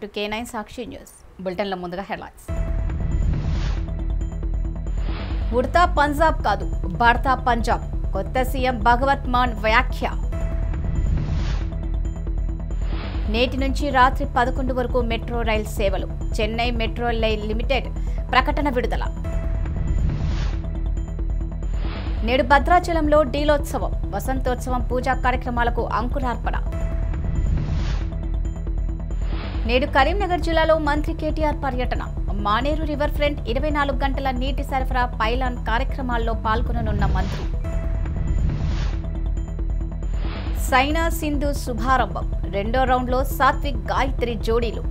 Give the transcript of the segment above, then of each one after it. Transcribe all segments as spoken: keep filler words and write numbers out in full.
To K nine Sakshi news. బులెటిన్ల ముందుగా headlines. Udatha Punjab కాదు, బడతా పంజాబ్. కొత్త సీఎం భగవత్ మాన్ వ్యాఖ్య. నేటి నుంచి రాత్రి పదకొండు వరకు మెట్రో రైల్ సేవలు. చెన్నై మెట్రో రైల్ లిమిటెడ్ ప్రకటన విడుదల. నేడు భద్రాచలంలో డీలోత్సవం, వసంతోత్సవం పూజా కార్యక్రమాలకు అంకురార్పణ. నేడు కరీంనగర్ జిల్లాలో మంత్రి కేటీఆర్ పర్యటన. మానేరు రివర్ ఫ్రంట్ ఇరవై నాలుగు గంటల నీటి సరఫరా పైలాన్ కార్యక్రమాల్లో పాల్గొననున్న మంత్రి. సైనా సింధు శుభారంభం. రెండో రౌండ్లో సాత్విక్ గాయత్రి జోడీలు.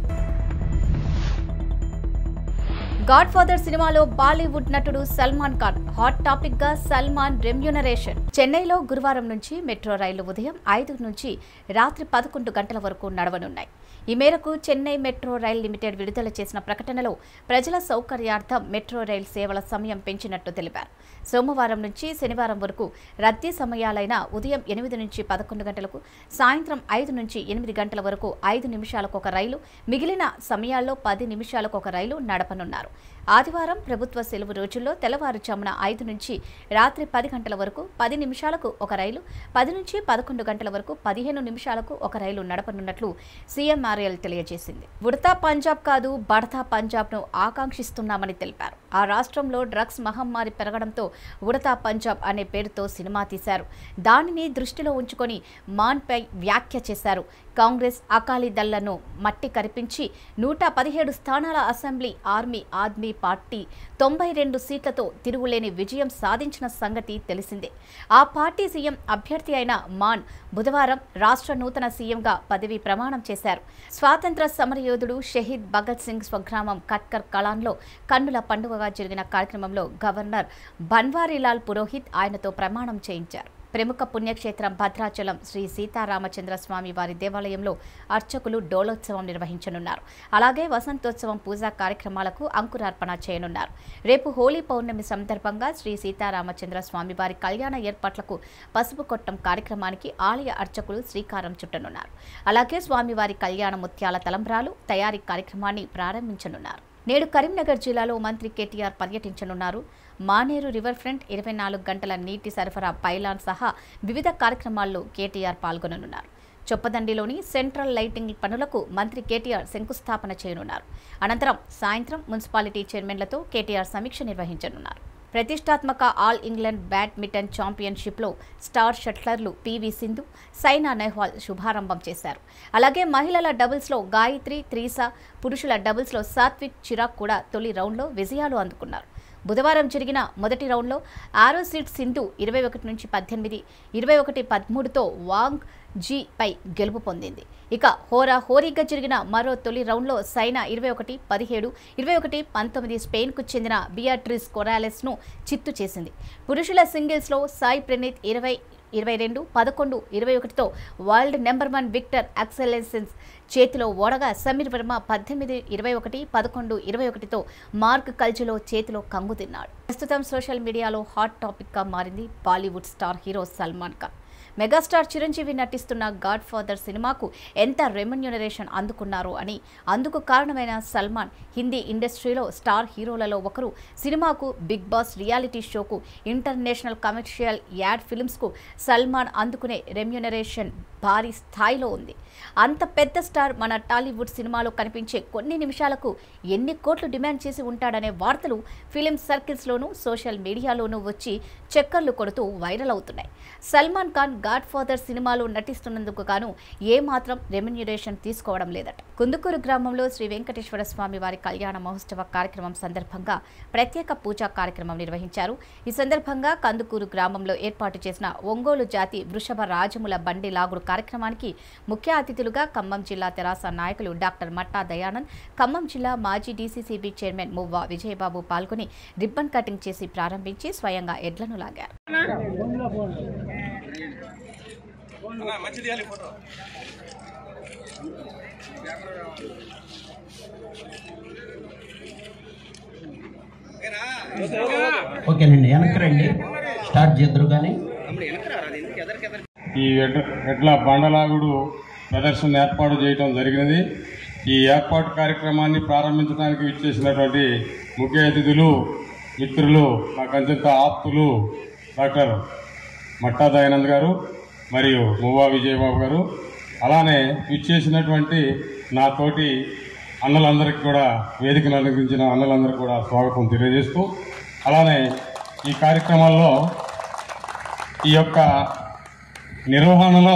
గాడ్ ఫాదర్ సినిమాలో బాలీవుడ్ నటుడు సల్మాన్ ఖాన్ హాట్ టాపిక్ గా సల్మాన్ రెమ్యూనరేషన్. చెన్నైలో గురువారం నుంచి మెట్రో రైళ్లు ఉదయం ఐదు నుంచి రాత్రి పదకొండు గంటల వరకు నడవనున్నాయి. ఈ మేరకు చెన్నై మెట్రో రైల్ లిమిటెడ్ విడుదల చేసిన ప్రకటనలో ప్రజల సౌకర్యార్థం మెట్రో రైల్ సేవల సమయం పెంచినట్టు తెలిపారు. సోమవారం నుంచి శనివారం వరకు రద్దీ సమయాలైన ఉదయం ఎనిమిది నుంచి పదకొండు గంటలకు, సాయంత్రం ఐదు నుంచి ఎనిమిది గంటల వరకు ఐదు నిమిషాలకు ఒక రైలు, మిగిలిన సమయాల్లో పది నిమిషాలకు ఒక రైలు నడపనున్నారు. ఆదివారం ప్రభుత్వ సెలవు రోజుల్లో తెల్లవారుజామున ఐదు నుంచి రాత్రి పది గంటల వరకు పది నిమిషాలకు ఒక రైలు, పది నుంచి పదకొండు గంటల వరకు పదిహేను నిమిషాలకు ఒక రైలు నడపనున్నట్లు సీఎంఆర్ఎల్ తెలియజేసింది. ఉడతా పంజాబ్ కాదు, బడతా పంజాబ్ ను ఆకాంక్షిస్తున్నామని తెలిపారు. ఆ రాష్ట్రంలో డ్రగ్స్ మహమ్మారి పెరగడంతో ఉడతా పంజాబ్ అనే పేరుతో సినిమా తీశారు. దానిని దృష్టిలో ఉంచుకొని మాన్ పై వ్యాఖ్య చేశారు. కాంగ్రెస్ అకాలీదళ్లను మట్టి కరిపించి నూట పదిహేడు స్థానాల అసెంబ్లీ ఆర్మీ ఆద్మీ పార్టీ తొంభై రెండు సీట్లతో తిరుగులేని విజయం సాధించిన సంగతి తెలిసిందే. ఆ పార్టీ సీఎం అభ్యర్థి అయిన మాన్ బుధవారం రాష్ట్ర నూతన సీఎంగా పదవీ ప్రమాణం చేశారు. స్వాతంత్ర సమరయోధుడు షహీద్ భగత్ సింగ్ స్వగ్రామం కట్కర్ కలాన్లో కన్నుల పండుగగా జరిగిన కార్యక్రమంలో గవర్నర్ బన్వారీలాల్ పురోహిత్ ఆయనతో ప్రమాణం చేయించారు. ప్రముఖ పుణ్యక్షేత్రం భద్రాచలం శ్రీ సీతారామచంద్ర స్వామి వారి దేవాలయంలో అర్చకులు డోలోత్సవం నిర్వహించనున్నారు. అలాగే వసంతోత్సవం పూజా కార్యక్రమాలకు అంకురార్పణ చేయనున్నారు. రేపు హోలీ పౌర్ణమి సందర్భంగా శ్రీ సీతారామచంద్ర స్వామి వారి కళ్యాణ ఏర్పాట్లకు పసుపు కొట్టం కార్యక్రమానికి ఆలయ అర్చకులు శ్రీకారం చుట్టనున్నారు. అలాగే స్వామివారి కళ్యాణ ముత్యాల తలంబ్రాలు తయారీ కార్యక్రమాన్ని ప్రారంభించనున్నారు. నేడు కరీంనగర్ జిల్లాలో మంత్రి కేటీఆర్ పర్యటించనున్నారు. మానేరు రివర్ ఫ్రంట్ ఇరవై నాలుగు గంటల నీటి సరఫరా పైలాన్ సహా వివిధ కార్యక్రమాల్లో కేటీఆర్ పాల్గొననున్నారు. చొప్పదండిలోని సెంట్రల్ లైటింగ్ పనులకు మంత్రి కేటీఆర్ శంకుస్థాపన చేయనున్నారు. అనంతరం సాయంత్రం మున్సిపాలిటీ చైర్మన్లతో కేటీఆర్ సమీక్ష నిర్వహించనున్నారు. ప్రతిష్టాత్మక ఆల్ ఇంగ్లాండ్ బ్యాడ్మింటన్ ఛాంపియన్షిప్లో స్టార్ షట్లర్లు పీవీ సింధు, సైనా నెహ్వాల్ శుభారంభం చేశారు. అలాగే మహిళల డబుల్స్లో గాయత్రి, త్రీసా, పురుషుల డబుల్స్లో సాత్విక్, చిరాగ్ కూడా తొలి రౌండ్లో విజయాలు అందుకున్నారు. బుధవారం జరిగిన మొదటి రౌండ్లో ఆరోసిడ్ సింధు ఇరవై ఒకటి నుంచి పద్దెనిమిది, ఇరవై ఒకటి పదమూడుతో వాంగ్ జీ పై గెలుపు పొందింది. ఇక హోరా హోరీగా జరిగిన మరో తొలి రౌండ్లో సైనా ఇరవై ఒకటి పదిహేడు, ఇరవై ఒకటి పంతొమ్మిది స్పెయిన్కు చెందిన బియాట్రిస్ కొరాలెస్ను చిత్తు చేసింది. పురుషుల సింగిల్స్లో సాయి ప్రణీత్ ఇరవై ఇరవై రెండు పదకొండు, ఇరవై ఒకటితో world number one Viktor Axelsen చేతిలో ఓడగా, సమీర్ వర్మ పద్దెనిమిది ఇరవై ఒకటి పదకొండు, ఇరవై ఒకటితో మార్క్ కల్జులో చేతిలో కంగు తిన్నాడు. ప్రస్తుతం సోషల్ మీడియాలో హాట్ టాపిక్గా మారింది Bollywood star hero Salman Khan. Megastar Chiranjeevi నటిస్తున్న గాడ్ ఫాదర్ సినిమాకు ఎంత రెమ్యూనరేషన్ అందుకున్నారో అని, అందుకు కారణమైన సల్మాన్ హిందీ ఇండస్ట్రీలో స్టార్ హీరోలలో ఒకరు. సినిమాకు, బిగ్ బాస్ రియాలిటీ షోకు, ఇంటర్నేషనల్ కమర్షియల్ యాడ్ ఫిల్మ్స్కు సల్మాన్ అందుకునే రెమ్యూనరేషన్ భారీ స్థాయిలో ఉంది. అంత పెద్ద స్టార్ మన టాలీవుడ్ సినిమాలో కనిపించే కొన్ని నిమిషాలకు ఎన్ని కోట్లు డిమాండ్ చేసి ఉంటాడనే వార్తలు ఫిలిం సర్కిల్స్లోనూ సోషల్ మీడియాలోనూ వచ్చి చక్కర్లు కొడుతూ వైరల్ అవుతున్నాయి. సల్మాన్ ఖాన్ గాడ్ ఫాదర్ సినిమాలో నటిస్తున్నందుకు గాను ఏమాత్రం రెమ్యూనరేషన్ తీసుకోవడం లేదట. కుందుకూరు గ్రామంలో శ్రీ వెంకటేశ్వర స్వామి వారి కళ్యాణ మహోత్సవ కార్యక్రమం సందర్భంగా ప్రత్యేక పూజా కార్యక్రమం నిర్వహించారు. ఈ సందర్భంగా కందుకూరు గ్రామంలో ఏర్పాటు చేసిన ఒంగోలు జాతి వృషభ రాజముల బండి లాగుడు కార్యక్రమానికి ముఖ్య అతిథులుగా ఖమ్మం జిల్లా తెరాస నాయకులు డాక్టర్ మట్టా దయానంద్, ఖమ్మం జిల్లా మాజీ డీసీసీబీ చైర్మన్ మువ్వా విజయబాబు పాల్గొని రిబ్బన్ కటింగ్ చేసి ప్రారంభించి స్వయంగా ఎడ్లను లాగారు. ఓకేనండి, వెనక్కి రండి, స్టార్ట్ చేద్దరు. కానీ ఈ ఎడ్ల బండలాగుడు ప్రదర్శన ఏర్పాటు చేయడం జరిగినది. ఈ ఏర్పాటు కార్యక్రమాన్ని ప్రారంభించడానికి విచ్చేసినటువంటి ముఖ్య అతిథులు, మిత్రులు, నాకు అత్యంత ఆప్తులు డాక్టర్ మట్టా దయానంద్ గారు మరియు మువ్వా విజయబాబు గారు, అలానే విచ్చేసినటువంటి నా తోటి అన్నలందరికీ కూడా, వేదికను అలంకరించిన అన్నలందరికీ కూడా స్వాగతం తెలియజేస్తూ, అలానే ఈ కార్యక్రమాల్లో ఈ యొక్క నిర్వహణలో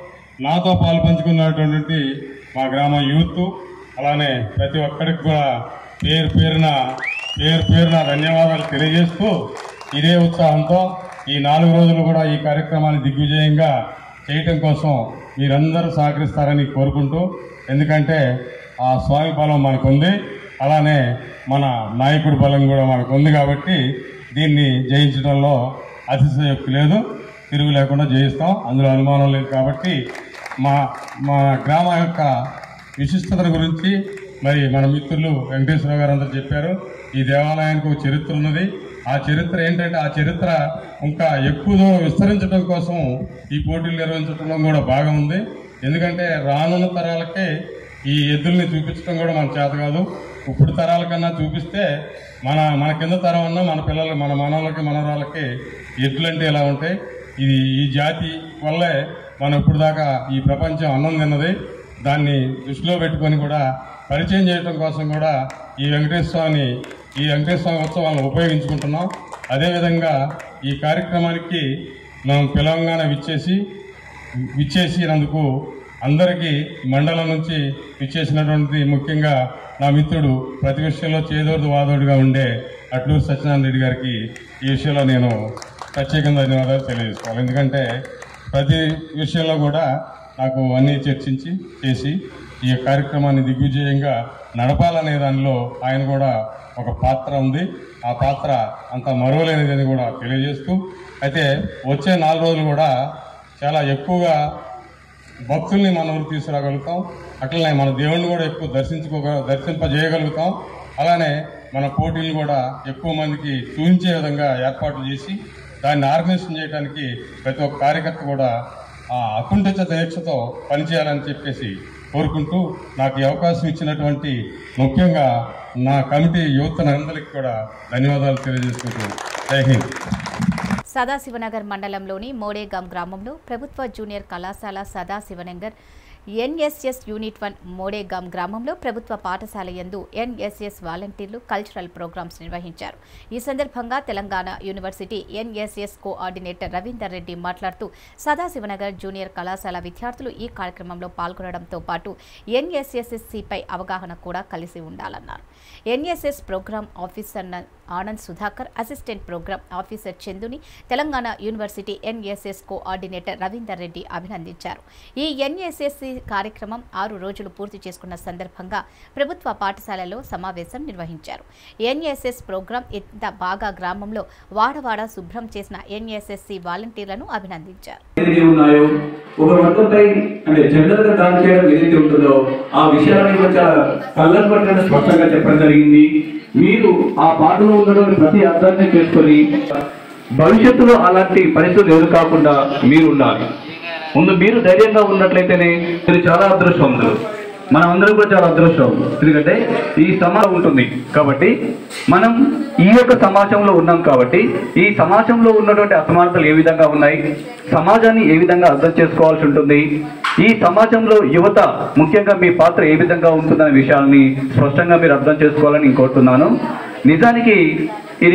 నాతో పాలు పంచుకున్నటువంటి మా గ్రామ యూత్, అలానే ప్రతి ఒక్కరికి కూడా పేరు పేరున పేరు పేరున ధన్యవాదాలు తెలియజేస్తూ, ఇదే ఉత్సాహంతో ఈ నాలుగు రోజులు కూడా ఈ కార్యక్రమాన్ని దిగ్విజయంగా చేయటం కోసం మీరందరూ సహకరిస్తారని కోరుకుంటూ, ఎందుకంటే ఆ స్వామి బలం మనకుంది, అలానే మన నాయకుడి బలం కూడా మనకు ఉంది కాబట్టి దీన్ని జయించడంలో అతిశయోక్తి లేదు, తిరుగు లేకుండా జయిస్తాం, అందులో అనుమానం లేదు. కాబట్టి మా మా గ్రామ యొక్క విశిష్టత గురించి మరి మన మిత్రులు వెంకటేశ్వర గారు అందరూ చెప్పారు. ఈ దేవాలయానికి ఒక చరిత్ర ఉన్నది. ఆ చరిత్ర ఏంటంటే ఆ చరిత్ర ఇంకా ఎక్కువ దూరం విస్తరించడం కోసం ఈ పోటీలు నిర్వహించడంలో కూడా బాగా ఉంది. ఎందుకంటే రానున్న తరాలకే ఈ ఎద్దుల్ని చూపించడం కూడా మన చేత కాదు. ఇప్పుడు తరాల కన్నా చూపిస్తే మన మన కింద తరం అన్నా మన పిల్లలకి, మన మనవాళ్ళకి, మనవరాళ్ళకి ఎద్దులంటే ఎలా ఉంటాయి. ఇది ఈ జాతి వల్లే మనం ఇప్పుడు దాకా ఈ ప్రపంచం అన్నం తిన్నది. దాన్ని దృష్టిలో పెట్టుకొని కూడా పరిచయం చేయడం కోసం కూడా ఈ వెంకటేశ్వర స్వామిని ఈ వెంకటేశ్వర స్వామి ఉత్సవాలను ఉపయోగించుకుంటున్నాం. అదేవిధంగా ఈ కార్యక్రమానికి మనం పిలవంగానే విచ్చేసి విచ్చేసినందుకు అందరికీ మండలం నుంచి విచ్చేసినటువంటి ముఖ్యంగా నా మిత్రుడు ప్రతి విషయంలో చేదోడు వాదోడుగా ఉండే అట్లూరు సత్యనారాయణ రెడ్డి గారికి ఈ విషయంలో నేను ప్రత్యేకంగా ధన్యవాదాలు తెలియజేసుకోవాలి. ఎందుకంటే ప్రతి విషయంలో కూడా నాకు అన్నీ చర్చించి చేసి ఈ కార్యక్రమాన్ని దిగ్విజయంగా నడపాలనే దానిలో ఆయన కూడా ఒక పాత్ర ఉంది. ఆ పాత్ర అంత మరువలేనిదని కూడా తెలియజేస్తూ, అయితే వచ్చే నాలుగు రోజులు కూడా చాలా ఎక్కువగా భక్తుల్ని మన ఊరు తీసుకురాగలుగుతాం. అట్లనే మన దేవుణ్ణి కూడా ఎక్కువ దర్శించుకోగ దర్శింపజేయగలుగుతాం. అలానే మన పోటీలు కూడా ఎక్కువ మందికి చూపించే విధంగా ఏర్పాట్లు చేసి దాన్ని ఆర్గనైజేషన్ చేయడానికి ప్రతి ఒక్క కార్యకర్త కూడా ఆ అకుంఠిత దీక్షతో పనిచేయాలని చెప్పేసి కోరుకుంటూ, నాకు ఈ అవకాశం ఇచ్చినటువంటి ముఖ్యంగా నా కమిటీ యువతనందరికీ కూడా ధన్యవాదాలు తెలియజేసుకుంటూ జై హింద్. సదాశివనగర్ మండలంలోని మోడేగాం గ్రామంలో ప్రభుత్వ జూనియర్ కళాశాల Sadashivanagar NSS unit one Modegam గ్రామంలో ప్రభుత్వ పాఠశాల యందు ఎన్ఎస్ఎస్ వాలంటీర్లు కల్చరల్ ప్రోగ్రామ్స్ నిర్వహించారు. ఈ సందర్భంగా Telangana university NSS coordinator Ravinder Reddy మాట్లాడుతూ, సదాశివనగర్ జూనియర్ కళాశాల విద్యార్థులు ఈ కార్యక్రమంలో పాల్గొనడంతో పాటు ఎన్ఎస్ఎస్ఎస్సిపై అవగాహన కూడా కలిసి ఉండాలన్నారు. NSS programme officer Anand Sudhakar, assistant programme officer చందుని Telangana university NSS coordinator Ravinder Reddy అభినందించారు. ఈ ఎన్ఎస్ఎస్సి కార్యక్రమం ఆరు రోజులు పూర్తి చేసుకున్న సందర్భంగా ప్రభుత్వ పాఠశాలలో సమావేశం నిర్వహించారు. ఎన్ఎస్ఎస్ ప్రోగ్రాం ఇంత బాగా గ్రామంలో వాడవాడ శుభ్రం చేసిన ఎన్ఎస్ఎస్సి వాలంటీర్లను అభినందించారు. ఒక వర్గంపై అంటే జనరల్ గా దాడి చేయడం ఏదైతే ఉంటుందో ఆ విషయాన్ని కొంచెం కళ్ళను పట్టినట్టు స్పష్టంగా చెప్పడం జరిగింది. మీరు ఆ పాటలో ఉండడం ప్రతి అర్థాన్ని చేసుకొని భవిష్యత్తులో అలాంటి పరిస్థితులు ఎదురు కాకుండా మీరు ఉండాలి. ముందు మీరు ధైర్యంగా ఉన్నట్లయితేనే మీరు చాలా అదృష్టవంతులు. మనం అందరం కూడా చాలా అదృష్టం. ఎందుకంటే ఈ సమాజం ఉంటుంది కాబట్టి మనం ఈ యొక్క సమాజంలో ఉన్నాం కాబట్టి ఈ సమాజంలో ఉన్నటువంటి అసమానతలు ఏ విధంగా ఉన్నాయి, సమాజాన్ని ఏ విధంగా అర్థం చేసుకోవాల్సి ఉంటుంది, ఈ సమాజంలో యువత ముఖ్యంగా మీ పాత్ర ఏ విధంగా ఉంటుందనే విషయాన్ని స్పష్టంగా మీరు అర్థం చేసుకోవాలని నేను కోరుతున్నాను. నిజానికి ఇది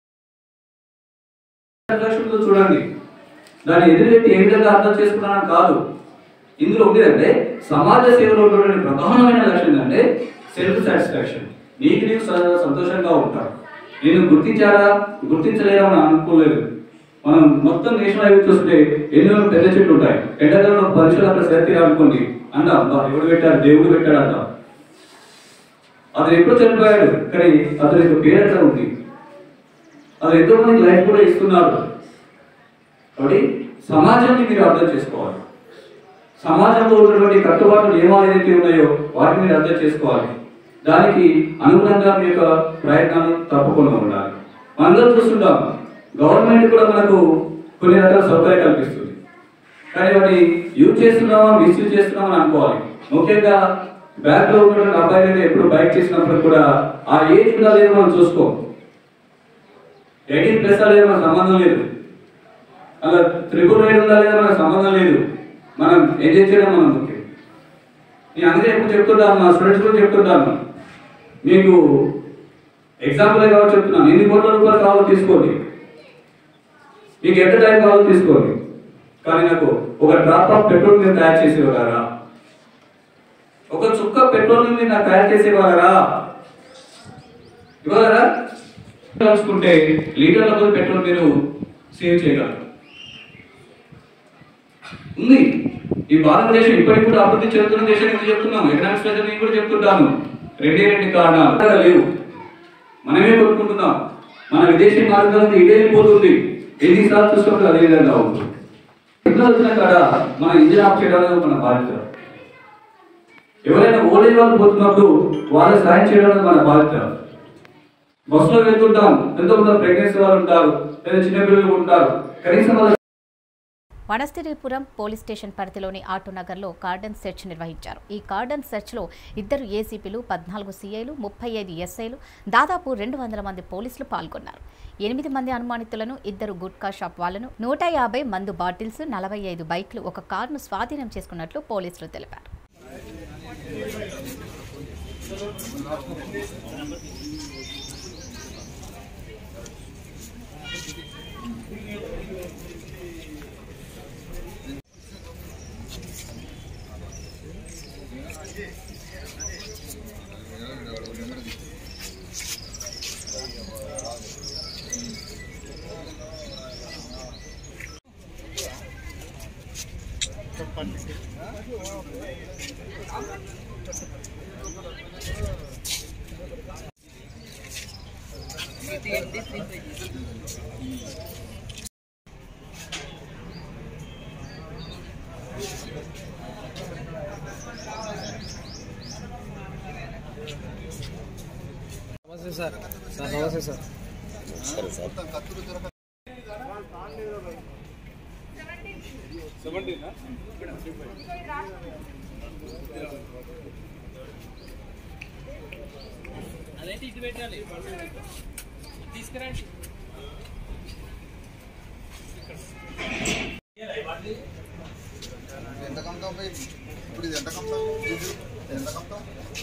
చూడండి, దాన్ని ఎదురెత్తి ఏ విధంగా అర్థం చేసుకున్నాను కాదు. ఇందులో ఉండేదంటే సమాజ సేవలో ఉన్నటువంటి ప్రధానమైన లక్ష్యం ఏంటంటే సెల్ఫ్ సాటిస్ఫాక్షన్. నీకు నీవు సంతోషంగా ఉంటావు. నేను గుర్తించారా గుర్తించలేదా అని అనుకోలేదు. మనం మొత్తం నేషనల్ హైవే చూస్తే ఎన్నో పెద్ద చెట్లు ఉంటాయి. ఎండాకాలంలో పరీక్షలు అక్కడ సేతీరా అనుకోండి అంట, ఎవడు పెట్టారు, దేవుడు పెట్టాడు అంట. అతను ఎప్పుడు చనిపోయాడు కానీ అతని యొక్క పేరు ఎట్లా ఉంది, అతను ఎంతో మందికి లైఫ్ కూడా ఇస్తున్నాడు. కాబట్టి సమాజాన్ని మీరు అర్థం చేసుకోవాలి. సమాజంలో ఉన్నటువంటి కట్టుబాట్లు నియమాలు ఏదైతే ఉన్నాయో వాటిని మీరు అర్థం చేసుకోవాలి. దానికి అనుగుణంగా మీ యొక్క ప్రయత్నాలు తప్పకుండా ఉండాలి. మనందరం చూస్తుంటాం, గవర్నమెంట్ కూడా మనకు కొన్ని రకాల సౌకర్యాలు కల్పిస్తుంది. కానీ వాటిని యూజ్ చేస్తున్నామా మిస్యూజ్ చేస్తున్నామని అనుకోవాలి. ముఖ్యంగా బ్యాక్ లో ఉన్న అబ్బాయి అయితే ఎప్పుడు బైక్ చేసినప్పుడు కూడా ఆ ఏజ్ కూడా లేదు, మనం చూసుకో. ఎయిటీన్ ప్లస్ లేదా మనకు సంబంధం లేదు, అలా త్రిపుల్ రైడ్ ఉందా లేదా మనకు సంబంధం లేదు. మనం ఎంజాయ్ చేయడం మనం ముఖ్యం. నేను అందుకే ఎప్పుడు చెప్తుంటాను, నా స్టూడెంట్స్ కూడా చెప్తుంటాను, మీకు ఎగ్జాంపుల్ కావాలి చెప్తున్నాను, ఎన్ని కోట్ల రూపాయలు కావాలో తీసుకోండి, మీకు ఎంత టైం కావాలో తీసుకోండి, కానీ నాకు ఒక డ్రాప్ ఆఫ్ పెట్రోల్ మీరు తయారు చేసేవారా, ఒక చుక్క పెట్రోల్ మీరు నాకు తయారు చేసేవారా, ఇవ్వగలరా? కలుసుకుంటే లీటర్ల కొద్ది పెట్రోల్ మీరు సేవ్ చేయగలరు. ఉంది ఈ భారతదేశం ఇప్పటికి కూడా అభివృద్ధి చెందుతున్న దేశం ఎందుకు చెప్తున్నాము, ఎకనామిక్స్ ప్రజలు నేను కూడా చెప్తుంటాను, రెండే రెండు కారణాలు లేవు. మనమే కొనుక్కుంటున్నాం, మన విదేశీ మార్గాలకు ఇదే వెళ్ళిపోతుంది, ఎన్నిసార్లు చూసుకుంటే అదే విధంగా అవుతుంది. ఎట్లా వచ్చిన కాడ మన ఇంజిన్ ఆఫ్ చేయడానికి మన బాధ్యత. ఎవరైనా ఓల్డేజ్ వాళ్ళు పోతున్నప్పుడు వాళ్ళకి సాయం చేయడానికి మన బాధ్యత. బస్సులో వెళ్తుంటాం, ఎంతోమంది ప్రెగ్నెన్సీ వాళ్ళు ఉంటారు, లేదా చిన్నపిల్లలు ఉంటారు, కనీసం వాళ్ళ వనస్థిరీపురం పోలీస్ స్టేషన్ పరిధిలోని ఆటోనగర్లో కార్డన్ సెర్చ్ నిర్వహించారు. ఈ కార్డన్ సెర్చ్లో ఇద్దరు ఏసీపీలు, పద్నాలుగు సీఐలు, ముప్పై ఐదు ఎస్ఐలు, దాదాపు రెండు వందల మంది పోలీసులు పాల్గొన్నారు. ఎనిమిది మంది అనుమానితులను, ఇద్దరు గుట్కా షాప్ వాళ్లను, నూట యాభై మందు బాటిల్స్, నలభై ఐదు బైక్లు, ఒక కారును స్వాధీనం చేసుకున్నట్లు పోలీసులు తెలిపారు. నమస్తే సార్. సార్ నమస్తే సార్. సరే సార్. అదేంటి ఇది పెట్టాలి తీసుకురండి. ఎంత కమ్ముతాం ఇప్పుడు, ఇది ఎంత కమ్ముతాం, ఎంత కమ్ముతాం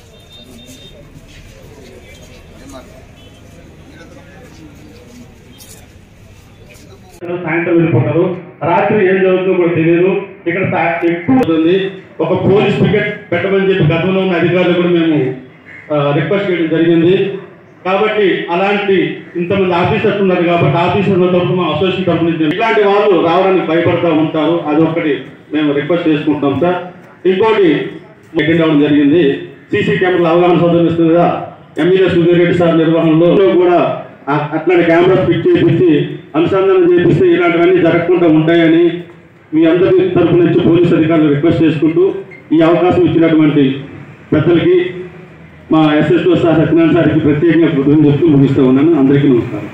సాయంత్రం వెళ్ళిపోతారు, రాత్రి ఏం జరుగుతుందో కూడా తెలియదు. ఇక్కడ ఎక్కువ అవుతుంది. ఒక పోలీస్ పికెట్ పెట్టమని చెప్పి గతంలో ఉన్న అధికారులు కూడా మేము రిక్వెస్ట్ చేయడం జరిగింది. కాబట్టి అలాంటి ఇంతమంది ఆఫీసర్స్ ఉన్నారు కాబట్టి ఆఫీసర్ల తరఫున మా అసోసియేషన్ తరఫు నుంచి ఇలాంటి వాళ్ళు రావడానికి భయపడతా ఉంటారు. అది ఒకటి మేము రిక్వెస్ట్ చేసుకుంటాం సార్. ఇంకోటి అటెండ్ అవ్వడం జరిగింది. సీసీ కెమెరాలు అవగాహన సౌకర్యం కదా ఎమ్మెల్యే సుధీర్ రెడ్డి సార్ నిర్వహణలో కూడా అట్లాంటి కెమెరాస్ ఫిట్ చేయించి అనుసంధానం చేపిస్తే ఇలాంటివన్నీ జరగకుండా ఉంటాయని మీ అందరి తరఫు నుంచి పోలీస్ అధికారులు రిక్వెస్ట్ చేసుకుంటూ ఈ అవకాశం ఇచ్చినటువంటి పెద్దలకి మా ఎస్ఎస్ఓ సార్ సత్యనారాయణ సార్కి ప్రత్యేకంగా కృతజ్ఞతలు చెప్తూ ముగిస్తూ ఉన్నాను. అందరికీ నమస్కారం.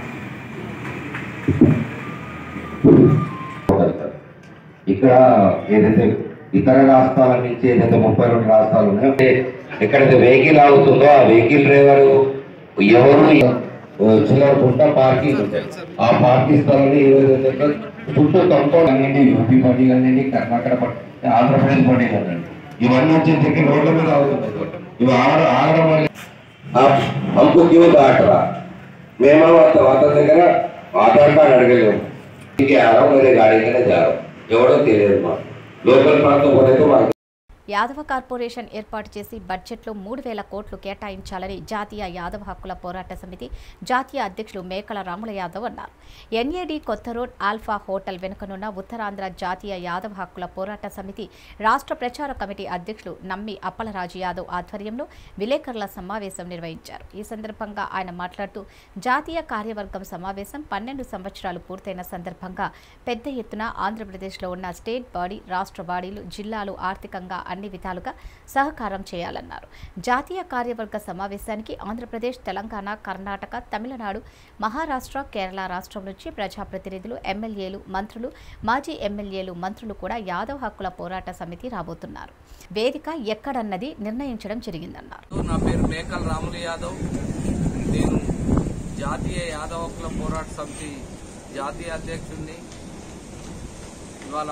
ఇక్కడ ఏదైతే ఇతర రాష్ట్రాల నుంచి ఏదైతే ముప్పై రెండు రాష్ట్రాలు ఉన్నాయో ఎక్కడైతే వెహికల్ ఆగుతుందో ఆ వెహికల్ డ్రైవర్ ఎవరు చిల్లరకుంటా పార్కింగ్ ఉంటాయి. ఆ పార్కింగ్ స్థలాన్ని చుట్టూ కంపౌండ్ కానివ్వండి, యూపీ పార్టీ కానివ్వండి, కర్ణాటక పార్టీ, ఆంధ్రప్రదేశ్ పార్టీ కానివ్వండి, ఇవన్నీ వచ్చేసరికి రోడ్ల మీద ఆగుతున్నాయి. ఇవి ఆడ ఆగడం వల్ల हमको क्यों काट रहा, మేము అతని దగ్గర ఆధార్ కార్డు అడగలేము. ఇంకే ఆ రहा हूं, मेरे गाड़ी में जा रहा हूं, ఎవడో తెలియదు. మా లోకల్ ప్రాంతం పోతే మాకు యాదవ కార్పొరేషన్ ఏర్పాటు చేసి బడ్జెట్లో మూడు వేల కోట్లు కేటాయించాలని జాతీయ యాదవ హక్కుల పోరాట సమితి జాతీయ అధ్యక్షులు మేకల రాముల యాదవ్ అన్నారు. ఎన్ఏడి కొత్త రోడ్ ఆల్ఫా హోటల్ వెనుకనున్న ఉత్తరాంధ్ర జాతీయ యాదవ హక్కుల పోరాట సమితి రాష్ట్ర ప్రచార కమిటీ అధ్యక్షులు నమ్మి అప్పలరాజు యాదవ్ ఆధ్వర్యంలో విలేకరుల సమావేశం నిర్వహించారు. ఈ సందర్భంగా ఆయన మాట్లాడుతూ జాతీయ కార్యవర్గం సమావేశం పన్నెండు సంవత్సరాలు పూర్తయిన సందర్భంగా పెద్ద ఎత్తున ఆంధ్రప్రదేశ్లో ఉన్న స్టేట్ బాడీ, రాష్ట్ర బాడీలు, జిల్లాలు ఆర్థికంగా అన్ని విధాలుగా సహకారం చేయాలన్నారు. జాతీయ కార్యవర్గ సమావేశానికి ఆంధ్రప్రదేశ్, తెలంగాణ, కర్ణాటక, తమిళనాడు, మహారాష్ట్ర, కేరళ రాష్ట్రం నుంచి ప్రజాప్రతినిధులు, ఎమ్మెల్యేలు, మంత్రులు, మాజీ ఎమ్మెల్యేలు, మంత్రులు కూడా యాదవ్ హక్కుల పోరాట సమితి రాబోతున్నారు. వేదిక ఎక్కడన్నది నిర్ణయించడం జరిగిందన్నారు. నా పేరు మేకల్ రాములు యాదవ్. నేను జాతీయ యాదవ్ హక్కుల పోరాట సమితి జాతీయ అధ్యక్షుడిని. ఇవాళ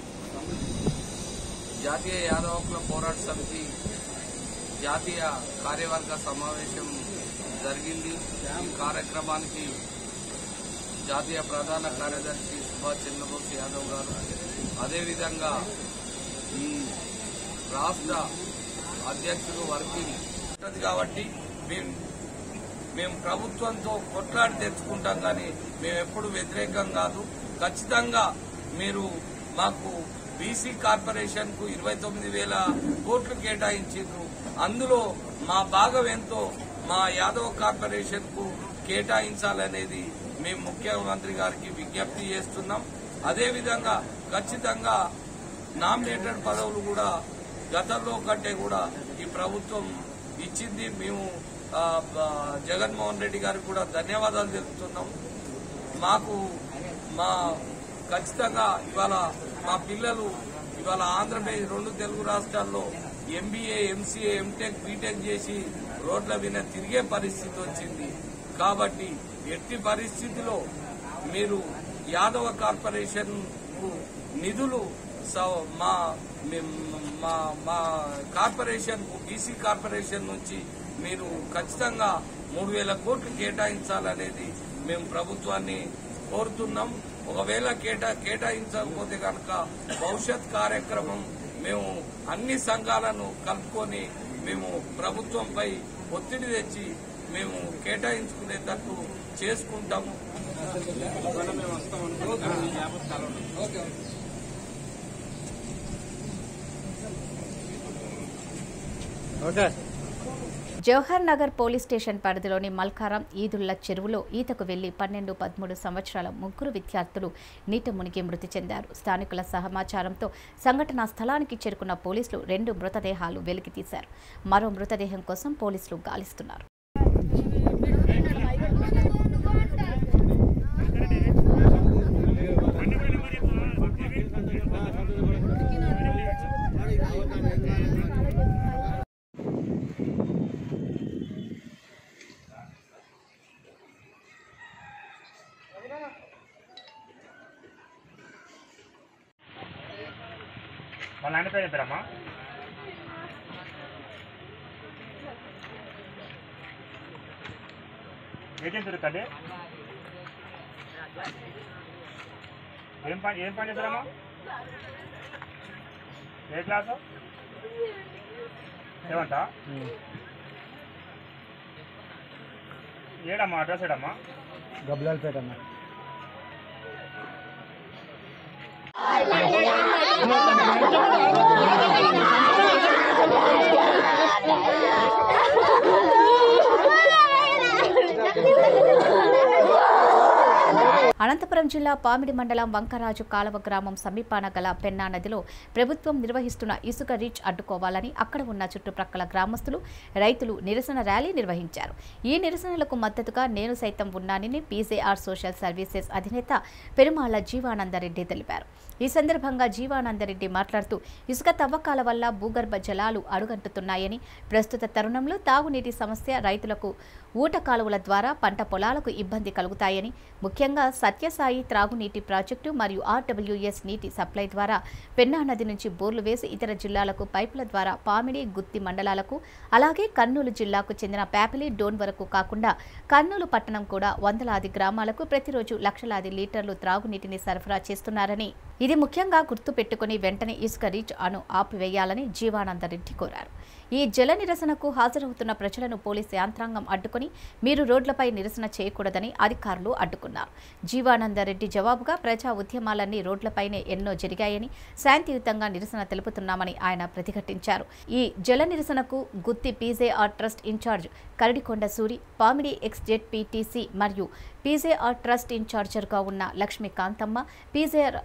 జాతీయ యాదవ్ హక్కుల పోరాట సమితి జాతీయ కార్యవర్గ సమావేశం జరిగింది. ఈ కార్యక్రమానికి జాతీయ ప్రధాన కార్యదర్శి సుభాష్ చంద్రబోస్ యాదవ్ గారు, అదేవిధంగా ఈ రాష్ట్ర అధ్యక్షుడు వర్కింగ్ ఉంటుంది కాబట్టి మేము మేము ప్రభుత్వంతో కొట్లాడి తెచ్చుకుంటాం, కానీ మేము ఎప్పుడు వ్యతిరేకం కాదు. ఖచ్చితంగా మీరు మాకు బీసీ కార్పొరేషన్ కు ఇరవై తొమ్మిది వేల కోట్లు కేటాయించారు. అందులో మా భాగం ఎంతో మా యాదవ్ కార్పొరేషన్ కు కేటాయించాలనేది మేము ముఖ్యమంత్రి గారికి విజ్ఞప్తి చేస్తున్నాం. అదేవిధంగా ఖచ్చితంగా నామినేటెడ్ పదవులు కూడా గతంలో కంటే కూడా ఈ ప్రభుత్వం ఇచ్చింది. మేము జగన్మోహన్ రెడ్డి గారికి కూడా ధన్యవాదాలు తెలుపుతున్నాం. మాకు మా ఖచ్చితంగా ఇవాళ మా పిల్లలు ఇవాళ ఆంధ్రప్రదేశ్ రెండు తెలుగు రాష్ట్రాల్లో ఎంబీఏ, ఎంసీఏ, ఎంటెక్, బీటెక్ చేసి రోడ్ల మీద తిరిగే పరిస్థితి వచ్చింది. కాబట్టి ఎట్టి పరిస్థితిలో మీరు యాదవ కార్పొరేషన్ కు నిధులు మా మా మా కార్పొరేషన్ కు బీసీ కార్పొరేషన్ నుంచి మీరు ఖచ్చితంగా మూడు వేల కోట్లు కేటాయించాలనేది మేము ప్రభుత్వాన్ని కోరుతున్నాం. ఒకవేళ కేటా కేటాయించకపోతే కనుక భవిష్యత్ కార్యక్రమం మేము అన్ని సంఘాలను కలుపుకొని మేము ప్రభుత్వంపై ఒత్తిడి తెచ్చి మేము కేటాయించుకునేటట్టు చేసుకుంటాము. Okay. Jawahar Nagar police station పరిధిలోని మల్కారం ఈదుళ్ల చెరువులో ఈతకు వెళ్లి పన్నెండు పదమూడు సంవత్సరాల ముగ్గురు విద్యార్థులు నీట మునిగి మృతి చెందారు. స్థానికుల సమాచారంతో సంఘటనా స్థలానికి చేరుకున్న పోలీసులు రెండు మృతదేహాలు వెలికితీశారు. మరో మృతదేహం కోసం పోలీసులు గాలిస్తున్నారు. వాళ్ళ ఆయన పేరు చెప్పారమ్మా? ఏజెంట్ దొరుకుతుంది. ఏం పని ఏం పని చేస్తారమ్మా? ఏ క్లాసు? ఏమంటా? ఏడమ్మా అడ్రస్ ఏడమ్మా? గబ్లాల్పేట అమ్మా. అనంతపురం జిల్లా పామిడి మండలం వంకరాజు కాలవ గ్రామం సమీపాన గల పెన్నా నదిలో ప్రభుత్వం నిర్వహిస్తున్న ఇసుక రీచ్ అడ్డుకోవాలని అక్కడ ఉన్న చుట్టుప్రక్కల గ్రామస్తులు, రైతులు నిరసన ర్యాలీ నిర్వహించారు. ఈ నిరసనలకు మద్దతుగా నేను సైతం ఉన్నానని పీజేఆర్ సోషల్ సర్వీసెస్ అధినేత పెరుమాళ్ల జీవానందరెడ్డి తెలిపారు. ఈ సందర్భంగా జీవానందరెడ్డి మాట్లాడుతూ ఇసుక తవ్వకాల వల్ల భూగర్భ జలాలు అడుగంటుతున్నాయని, ప్రస్తుత తరుణంలో తాగునీటి సమస్య, రైతులకు ఊట కాలువల ద్వారా పంట పొలాలకు ఇబ్బంది కలుగుతాయని, ముఖ్యంగా సత్యసాయి త్రాగునీటి ప్రాజెక్టు మరియు ఆర్డబ్ల్యూఎస్ నీటి సప్లై ద్వారా పెన్నా నది నుంచి బోర్లు వేసి ఇతర జిల్లాలకు పైపుల ద్వారా పామిడి, గుత్తి మండలాలకు, అలాగే కర్నూలు జిల్లాకు చెందిన ప్యాపిలి, డోన్ వరకు కాకుండా కర్నూలు పట్టణం కూడా వందలాది గ్రామాలకు ప్రతిరోజు లక్షలాది లీటర్లు త్రాగునీటిని సరఫరా చేస్తున్నారని, ఇది ముఖ్యంగా గుర్తు పెట్టుకుని వెంటనే ఇసుక రీచ్ అను ఆపివేయాలని జీవానందరెడ్డి కోరారు. ఈ జల నిరసనకు హాజరవుతున్న ప్రజలను పోలీసు యంత్రాంగం అడ్డుకుని మీరు రోడ్లపై నిరసన చేయకూడదని అధికారులు అడ్డుకున్నారు. జీవానందరెడ్డి జవాబుగా ప్రజా ఉద్యమాలన్నీ రోడ్లపైనే ఎన్నో జరిగాయని, శాంతియుతంగా నిరసన తెలుపుతున్నామని ఆయన ప్రతిఘటించారు. ఈ జల నిరసనకు Gutti PJR trust in-charge Karadikonda Suri, Pamidi ex Z PTC మరియు పీజేఆర్ ట్రస్ట్ ఇన్ఛార్జర్గా ఉన్న లక్ష్మీకాంతమ్మ, పీజేఆర్ అభిమానులు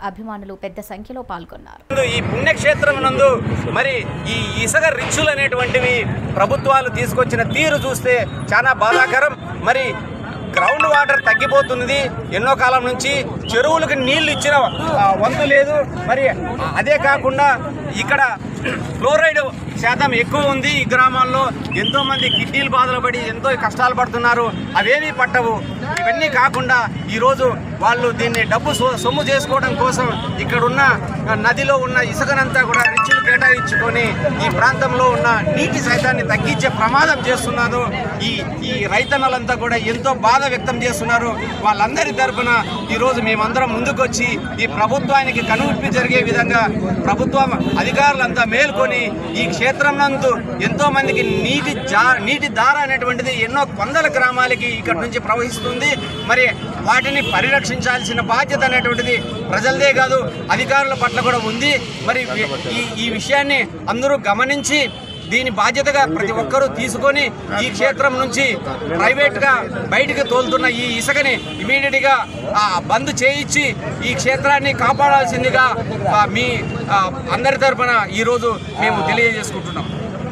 అభిమానులు పెద్ద సంఖ్యలో పాల్గొన్నారు. ఈ పుణ్యక్షేత్రం నందు మరి ఈ ఇసుక రిచ్చులు అనేటువంటివి ప్రభుత్వాలు తీసుకొచ్చిన తీరు చూస్తే చాలా బాధాకరం. మరి గ్రౌండ్ వాటర్ తగ్గిపోతున్నది. ఎన్నో కాలం నుంచి చెరువులకు నీళ్లు ఇచ్చిన వంతు లేదు. మరి అదే కాకుండా ఇక్కడ ఫ్లోరైడ్ శాతం ఎక్కువ ఉంది. ఈ గ్రామాల్లో ఎంతో మంది కిడ్నీలు బాధలు పడి ఎంతో కష్టాలు పడుతున్నారు. అవేమీ పట్టవు. ఇవన్నీ కాకుండా ఈరోజు వాళ్ళు దీన్ని డబ్బు సొమ్ము చేసుకోవడం కోసం ఇక్కడున్న నదిలో ఉన్న ఇసుకనంతా కూడా రిచ్చులు కేటాయించుకొని ఈ ప్రాంతంలో ఉన్న నీటి సైతాన్ని తగ్గించే ప్రమాదం చేస్తున్నారు. ఈ ఈ రైతన్నలంతా కూడా ఎంతో బాధ వ్యక్తం చేస్తున్నారు. వాళ్ళందరి తరఫున ఈరోజు మేమందరం ముందుకొచ్చి ఈ ప్రభుత్వానికి కనువిప్పి జరిగే విధంగా ప్రభుత్వం అధికారులంతా మేల్కొని ఈ క్షేత్రం నందు ఎంతో మందికి నీటి జా నీటి దార అనేటువంటిది ఎన్నో వందల గ్రామాలకి ఇక్కడ నుంచి ప్రవహిస్తుంది. మరి వాటిని పరిరక్షించాల్సిన బాధ్యత అనేటువంటిది ప్రజలదే కాదు అధికారుల పట్ల కూడా ఉంది. మరి ఈ ఈ విషయాన్ని అందరూ గమనించి దీని బాధ్యతగా ప్రతి ఒక్కరూ తీసుకొని ఈ క్షేత్రం నుంచి ప్రైవేట్గా బయటికి తోలుతున్న ఈ ఇసుకని ఇమీడియట్గా బంద్ చేయించి ఈ క్షేత్రాన్ని కాపాడాల్సిందిగా మీ అందరి తరఫున ఈరోజు మేము తెలియజేసుకుంటున్నాం.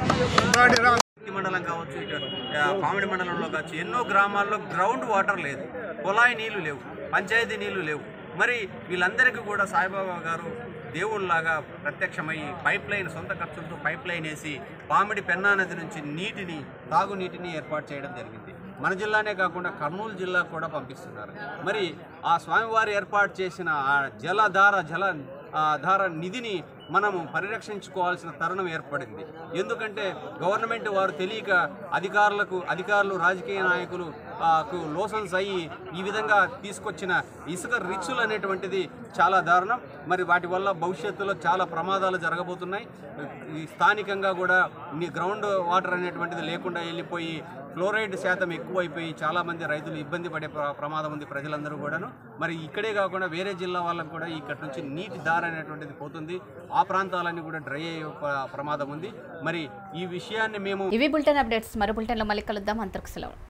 మండలం కావచ్చు, పామిడి మండలంలో కావచ్చు, ఎన్నో గ్రామాల్లో గ్రౌండ్ వాటర్ లేదు, కుళాయి నీళ్లు లేవు, పంచాయతీ నీళ్లు లేవు. మరి వీళ్ళందరికీ కూడా సాయిబాబా గారు దేవుళ్ళలాగా ప్రత్యక్షమయ్యి పైప్ లైన్ సొంత ఖర్చులతో పైప్ లైన్ వేసి పామిడి పెన్నా నది నుంచి నీటిని తాగునీటిని ఏర్పాటు చేయడం జరిగింది. మన జిల్లానే కాకుండా కర్నూలు జిల్లా కూడా పంపిస్తున్నారు. మరి ఆ స్వామివారు ఏర్పాటు చేసిన ఆ జలధార జల ధార నిధిని మనము పరిరక్షించుకోవాల్సిన తరుణం ఏర్పడింది. ఎందుకంటే గవర్నమెంట్ వారు తెలియక అధికారులకు అధికారులు రాజకీయ నాయకులు లోసన్స్ అయ్యి ఈ విధంగా తీసుకొచ్చిన ఇసుక రిచ్చులు అనేటువంటిది చాలా దారుణం. మరి వాటి వల్ల భవిష్యత్తులో చాలా ప్రమాదాలు జరగబోతున్నాయి. ఈ స్థానికంగా కూడా గ్రౌండ్ వాటర్ అనేటువంటిది లేకుండా వెళ్ళిపోయి ఫ్లోరైడ్ శాతం ఎక్కువైపోయి చాలామంది రైతులు ఇబ్బంది పడే ప్రమాదం ఉంది ప్రజలందరూ కూడాను. మరి ఇక్కడే కాకుండా వేరే జిల్లా వాళ్ళకు కూడా ఇక్కడ నుంచి నీటి దారి అనేటువంటిది పోతుంది. ఆ ప్రాంతాలన్నీ కూడా డ్రై అయ్యే ప్రమాదం ఉంది. మరి ఈ విషయాన్ని మేము ఇవి బులెటిన్ అప్డేట్స్. మరో బులెటిన్లో మళ్ళీ కలుద్దాం. అంతకు సెలవు.